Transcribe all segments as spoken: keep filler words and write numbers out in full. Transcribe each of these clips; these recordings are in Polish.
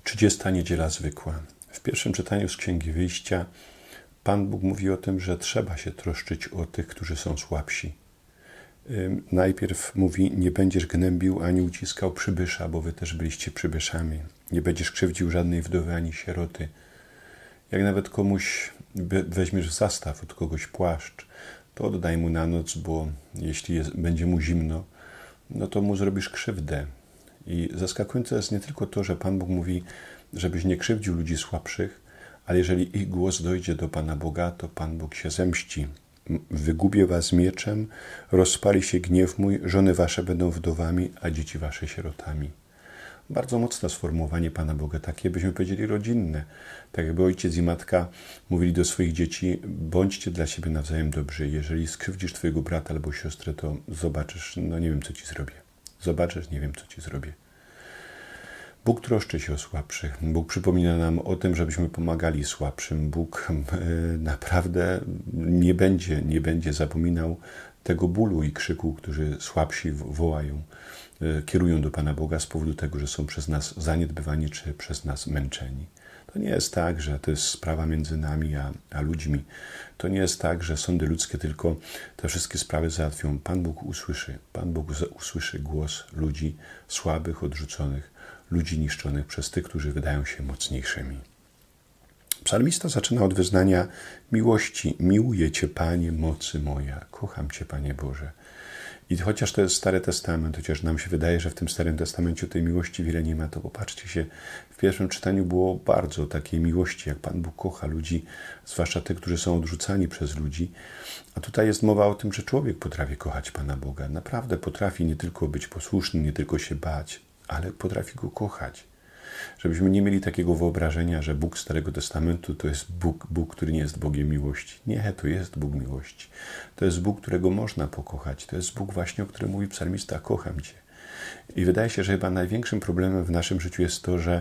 trzydziesta niedziela zwykła. W pierwszym czytaniu z Księgi Wyjścia Pan Bóg mówi o tym, że trzeba się troszczyć o tych, którzy są słabsi. Najpierw mówi, nie będziesz gnębił ani uciskał przybysza, bo wy też byliście przybyszami. Nie będziesz krzywdził żadnej wdowy ani sieroty. Jak nawet komuś weźmiesz w zastaw od kogoś płaszcz, to oddaj mu na noc, bo jeśli jest, będzie mu zimno, no to mu zrobisz krzywdę. I zaskakujące jest nie tylko to, że Pan Bóg mówi, żebyś nie krzywdził ludzi słabszych, ale jeżeli ich głos dojdzie do Pana Boga, to Pan Bóg się zemści. Wygubię was mieczem, rozpali się gniew mój, żony wasze będą wdowami, a dzieci wasze sierotami. Bardzo mocne sformułowanie Pana Boga, takie byśmy powiedzieli rodzinne. Tak jakby ojciec i matka mówili do swoich dzieci, bądźcie dla siebie nawzajem dobrzy. Jeżeli skrzywdzisz twojego brata albo siostrę, to zobaczysz, no nie wiem, co ci zrobię. Zobaczysz, nie wiem, co ci zrobię. Bóg troszczy się o słabszych. Bóg przypomina nam o tym, żebyśmy pomagali słabszym. Bóg naprawdę nie będzie, nie będzie zapominał tego bólu i krzyku, którzy słabsi wołają, kierują do Pana Boga z powodu tego, że są przez nas zaniedbywani czy przez nas męczeni. To nie jest tak, że to jest sprawa między nami a, a ludźmi. To nie jest tak, że sądy ludzkie tylko te wszystkie sprawy załatwią. Pan Bóg usłyszy. Pan Bóg usłyszy głos ludzi słabych, odrzuconych, ludzi niszczonych przez tych, którzy wydają się mocniejszymi. Psalmista zaczyna od wyznania miłości. Miłuję Cię, Panie, mocy moja. Kocham Cię, Panie Boże. I chociaż to jest Stary Testament, chociaż nam się wydaje, że w tym Starym Testamencie tej miłości wiele nie ma, to popatrzcie się, w pierwszym czytaniu było bardzo takiej miłości, jak Pan Bóg kocha ludzi, zwłaszcza tych, którzy są odrzucani przez ludzi. A tutaj jest mowa o tym, że człowiek potrafi kochać Pana Boga. Naprawdę potrafi nie tylko być posłuszny, nie tylko się bać, ale potrafi Go kochać. Żebyśmy nie mieli takiego wyobrażenia, że Bóg Starego Testamentu to jest Bóg, Bóg, który nie jest Bogiem miłości. Nie, to jest Bóg miłości. To jest Bóg, którego można pokochać. To jest Bóg właśnie, o którym mówi psalmista, kocham Cię. I wydaje się, że chyba największym problemem w naszym życiu jest to, że,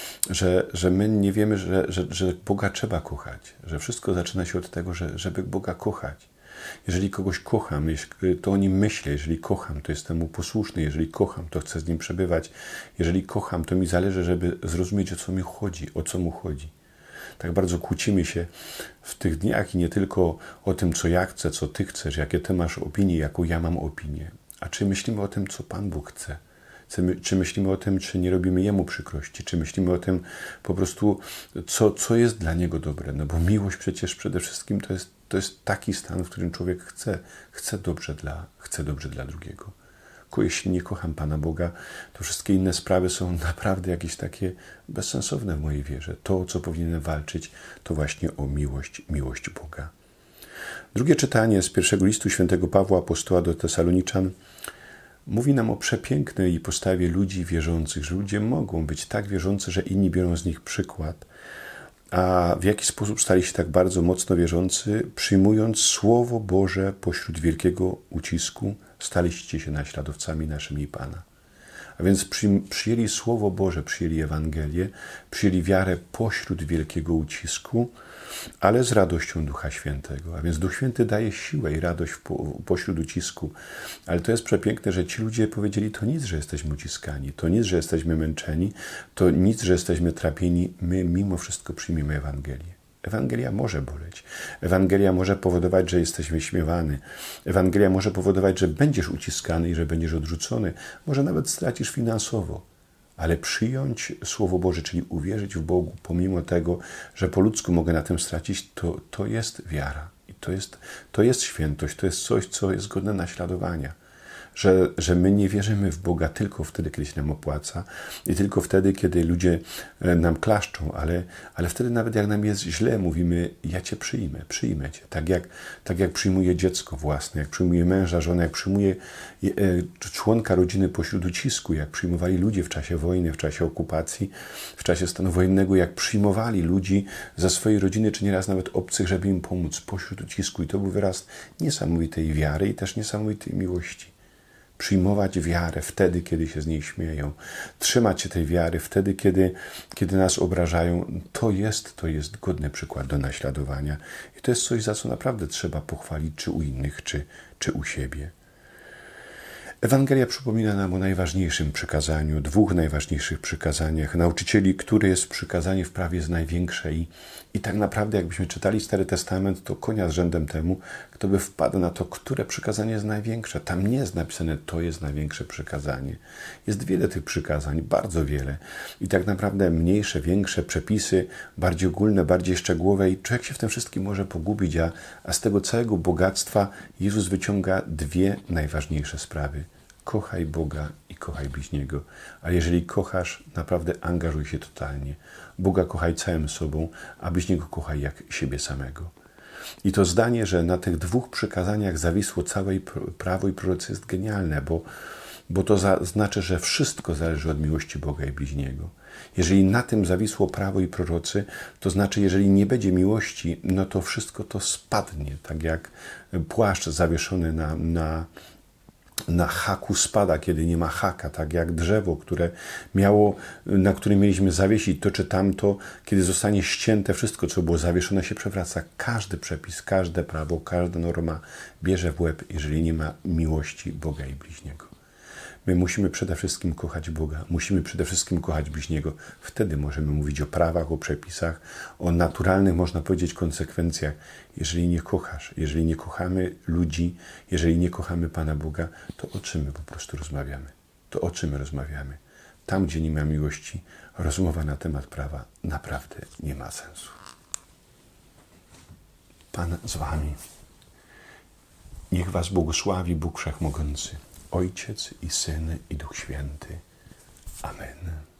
że, że my nie wiemy, że, że, że Boga trzeba kochać. Że wszystko zaczyna się od tego, że, żeby Boga kochać. Jeżeli kogoś kocham, to o nim myślę. Jeżeli kocham, to jestem mu posłuszny. Jeżeli kocham, to chcę z nim przebywać. Jeżeli kocham, to mi zależy, żeby zrozumieć, o co mi chodzi, o co mu chodzi. Tak bardzo kłócimy się w tych dniach i nie tylko o tym, co ja chcę, co ty chcesz, jakie ty masz opinie, jaką ja mam opinię. A czy myślimy o tym, co Pan Bóg chce? Czy myślimy o tym, czy nie robimy Jemu przykrości? Czy myślimy o tym po prostu, co, co jest dla Niego dobre? No bo miłość przecież przede wszystkim to jest, to jest taki stan, w którym człowiek chce, chce dobrze dla, chce dobrze dla drugiego. Jeśli nie kocham Pana Boga, to wszystkie inne sprawy są naprawdę jakieś takie bezsensowne w mojej wierze. To, o co powinienem walczyć, to właśnie o miłość, miłość Boga. Drugie czytanie z pierwszego listu świętego Pawła apostoła do Tesaloniczan mówi nam o przepięknej postawie ludzi wierzących, że ludzie mogą być tak wierzący, że inni biorą z nich przykład. A w jaki sposób stali się tak bardzo mocno wierzący? Przyjmując Słowo Boże pośród wielkiego ucisku, staliście się naśladowcami naszymi Pana. A więc przyjęli Słowo Boże, przyjęli Ewangelię, przyjęli wiarę pośród wielkiego ucisku, ale z radością Ducha Świętego. A więc Duch Święty daje siłę i radość pośród ucisku. Ale to jest przepiękne, że ci ludzie powiedzieli, to nic, że jesteśmy uciskani, to nic, że jesteśmy męczeni, to nic, że jesteśmy trapieni. My mimo wszystko przyjmiemy Ewangelię. Ewangelia może boleć. Ewangelia może powodować, że jesteś wyśmiewany. Ewangelia może powodować, że będziesz uciskany i że będziesz odrzucony. Może nawet stracisz finansowo. Ale przyjąć Słowo Boże, czyli uwierzyć w Bogu, pomimo tego, że po ludzku mogę na tym stracić, to, to jest wiara. I to jest, to jest świętość, to jest coś, co jest godne naśladowania. Że, że my nie wierzymy w Boga tylko wtedy, kiedy się nam opłaca i tylko wtedy, kiedy ludzie nam klaszczą, ale, ale wtedy nawet jak nam jest źle, mówimy, ja Cię przyjmę, przyjmę Cię. Tak jak, tak jak przyjmuję dziecko własne, jak przyjmuję męża, żonę, jak przyjmuję członka rodziny pośród ucisku, jak przyjmowali ludzie w czasie wojny, w czasie okupacji, w czasie stanu wojennego, jak przyjmowali ludzi ze swojej rodziny, czy nieraz nawet obcych, żeby im pomóc pośród ucisku. I to był wyraz niesamowitej wiary i też niesamowitej miłości. Przyjmować wiarę wtedy, kiedy się z niej śmieją. Trzymać się tej wiary wtedy, kiedy, kiedy nas obrażają. To jest, to jest godny przykład do naśladowania. I to jest coś, za co naprawdę trzeba pochwalić, czy u innych, czy, czy u siebie. Ewangelia przypomina nam o najważniejszym przykazaniu, dwóch najważniejszych przykazaniach. Nauczycieli, które jest przykazanie w prawie jest największe i, i tak naprawdę jakbyśmy czytali Stary Testament, to konia z rzędem temu, kto by wpadł na to, które przykazanie jest największe. Tam nie jest napisane, to jest największe przykazanie. Jest wiele tych przykazań, bardzo wiele. I tak naprawdę mniejsze, większe przepisy, bardziej ogólne, bardziej szczegółowe i człowiek się w tym wszystkim może pogubić, a, a z tego całego bogactwa Jezus wyciąga dwie najważniejsze sprawy. Kochaj Boga i kochaj bliźniego. A jeżeli kochasz, naprawdę angażuj się totalnie. Boga kochaj całym sobą, a bliźniego kochaj jak siebie samego. I to zdanie, że na tych dwóch przykazaniach zawisło całe prawo i prorocy jest genialne, bo, bo to za, znaczy, że wszystko zależy od miłości Boga i bliźniego. Jeżeli na tym zawisło prawo i prorocy, to znaczy, jeżeli nie będzie miłości, no to wszystko to spadnie, tak jak płaszcz zawieszony na, na na haku spada, kiedy nie ma haka, tak jak drzewo, które miało, na którym mieliśmy zawiesić to czy tamto, kiedy zostanie ścięte, wszystko, co było zawieszone, się przewraca. Każdy przepis, każde prawo, każda norma bierze w łeb, jeżeli nie ma miłości Boga i bliźniego. My musimy przede wszystkim kochać Boga, musimy przede wszystkim kochać bliźniego. Wtedy możemy mówić o prawach, o przepisach, o naturalnych, można powiedzieć, konsekwencjach. Jeżeli nie kochasz, jeżeli nie kochamy ludzi, jeżeli nie kochamy Pana Boga, to o czym my po prostu rozmawiamy? To o czym my rozmawiamy? Tam, gdzie nie ma miłości, rozmowa na temat prawa naprawdę nie ma sensu. Pan z wami. Niech was błogosławi Bóg Wszechmogący, Ojciec i Syn i Duch Święty. Amen.